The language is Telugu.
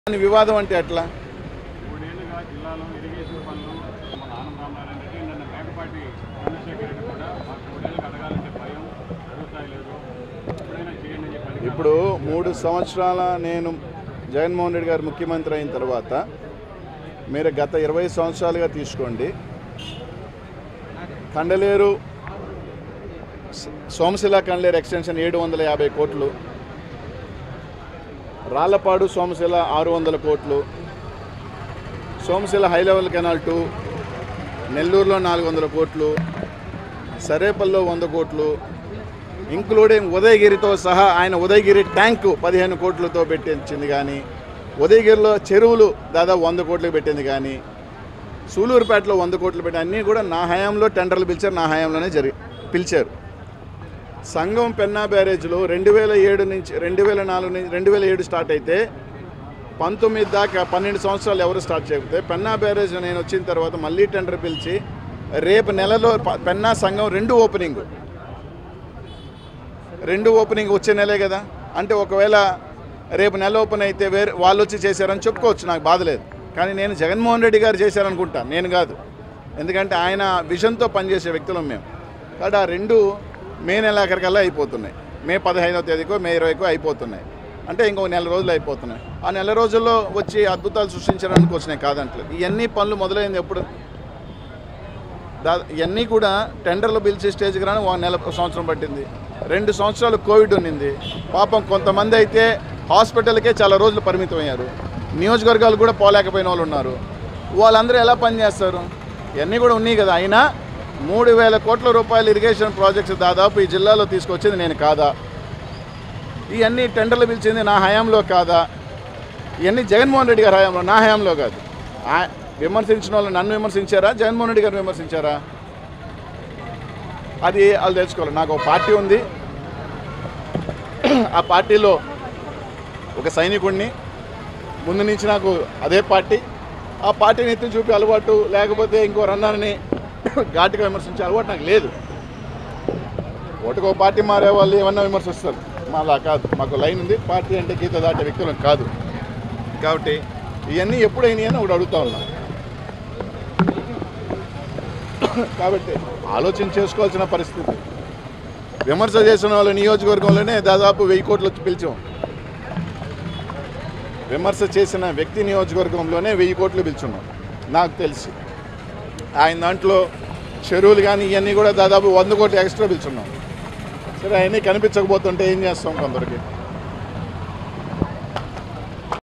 వివాదం అంటే ఎట్లా? మూడేళ్లుగా జిల్లాలో ఇరిగేషన్ పనులు మన ఆనం రామనారాయణ రెడ్డి నన్ను మేకపాటి చంద్రశేఖర్ రెడ్డి కూడా మాకు మూడేళ్ళకి అడగాలంటే భయం అడుగుతాయి లేదు ఎప్పుడైనా చేయండి అని చెప్పి. ఇప్పుడు 3 సంవత్సరాల నేను జగన్మోహన్ రెడ్డి గారు ముఖ్యమంత్రి అయిన తర్వాత మీరు గత 20 సంవత్సరాలుగా తీసుకోండి, కండలేరు సోమశిల కండలేరు ఎక్స్టెన్షన్ 750 కోట్లు, రాళ్లపాడు సోమశిల 600 కోట్లు, సోమశిల హై లెవెల్ కెనాల్ 2 నెల్లూరులో 400 కోట్లు, సరేపల్లో 100 కోట్లు, ఇంక్లూడింగ్ ఉదయగిరితో సహా ఆయన ఉదయగిరి ట్యాంకు 15 కోట్లతో పెట్టించింది కానీ, ఉదయగిరిలో చెరువులు దాదాపు 100 కోట్లకు పెట్టింది కానీ, సూలూరుపేటలో 100 కోట్లు పెట్టి అన్నీ కూడా నా హయాంలో టెండర్లు పిలిచారు, నా హయాంలోనే పిలిచారు. సంగం పెన్నా బ్యారేజ్లో 2007 నుంచి 2004 నుంచి 2007 స్టార్ట్ అయితే 19 దాకా 12 సంవత్సరాలు ఎవరు స్టార్ట్ చేయకపోతే పెన్నా బ్యారేజ్ నేను వచ్చిన తర్వాత మళ్ళీ టెండర్ పిలిచి రేపు నెలలో పెన్నా సంగం 2 ఓపెనింగ్ వచ్చే నెలే కదా. అంటే ఒకవేళ రేపు నెల ఓపెన్ అయితే వేరే వాళ్ళు వచ్చి చేశారని చెప్పుకోవచ్చు, నాకు బాధ లేదు. కానీ నేను జగన్మోహన్ రెడ్డి గారు చేశారనుకుంటా, నేను కాదు. ఎందుకంటే ఆయన విజన్తో పనిచేసే వ్యక్తులం మేము. కాబట్టి ఆ 2 మే నెలాఖరికల్లా అయిపోతున్నాయి. మే 15వ తేదీకో మే 20కో అయిపోతున్నాయి. అంటే ఇంకో నెల రోజులు అయిపోతున్నాయి. ఆ నెల రోజుల్లో వచ్చి అద్భుతాలు సృష్టించడానికి వచ్చినాయి కాదంటలేదు. ఇవన్నీ పనులు మొదలైంది ఎప్పుడు? ఇవన్నీ కూడా టెండర్లు పిలిచి స్టేజ్కి రాని 1 సంవత్సరం పట్టింది. 2 సంవత్సరాలు కోవిడ్ ఉన్నింది. పాపం కొంతమంది అయితే హాస్పిటల్కే చాలా రోజులు పరిమితం అయ్యారు. నియోజకవర్గాలు కూడా పోలేకపోయిన వాళ్ళు ఉన్నారు. వాళ్ళందరూ ఎలా పనిచేస్తారు? ఇవన్నీ కూడా ఉన్నాయి కదా. అయినా 3,000 కోట్ల రూపాయల ఇరిగేషన్ ప్రాజెక్ట్స్ దాదాపు ఈ జిల్లాలో తీసుకొచ్చింది నేను కాదా? ఇవన్నీ టెండర్లు పిలిచింది నా హయాంలో కాదా? ఇవన్నీ జగన్మోహన్ రెడ్డి గారి హయాంలో, నా హయాంలో కాదు. విమర్శించిన వాళ్ళు నన్ను విమర్శించారా, జగన్మోహన్ రెడ్డి గారు విమర్శించారా? అది వాళ్ళు తెలుసుకోవాలి. నాకు ఒక పార్టీ ఉంది, ఆ పార్టీలో ఒక సైనికుడిని, ముందు నుంచి నాకు అదే పార్టీ. ఆ పార్టీని ఎత్తి చూపి అలవాటు, లేకపోతే ఇంకో రన్నర్ని ఘాటుగా విమర్శించే అలవాటు నాకు లేదు. ఒకటికో పార్టీ మారే వాళ్ళు ఏమన్నా విమర్శిస్తారు, మాలా కాదు. మాకు లైన్ ఉంది, పార్టీ అంటే గీత దాటే వ్యక్తులం కాదు. కాబట్టి ఇవన్నీ ఎప్పుడైనా అని ఒకటి అడుగుతా ఉన్నాం. కాబట్టి ఆలోచన చేసుకోవాల్సిన పరిస్థితి. విమర్శ చేసిన వాళ్ళు నియోజకవర్గంలోనే దాదాపు 1000 కోట్లు వచ్చి పిలిచాం. విమర్శ చేసిన వ్యక్తి నియోజకవర్గంలోనే 1000 కోట్లు పిలుచున్నాం నాకు తెలిసి. ఆయన దాంట్లో చెరువులు కానీ ఇవన్నీ కూడా దాదాపు 100 కోట్లు ఎక్స్ట్రా పిలుచున్నాం. సరే అవన్నీ కనిపించకపోతుంటే ఏం చేస్తాం కొందరికి.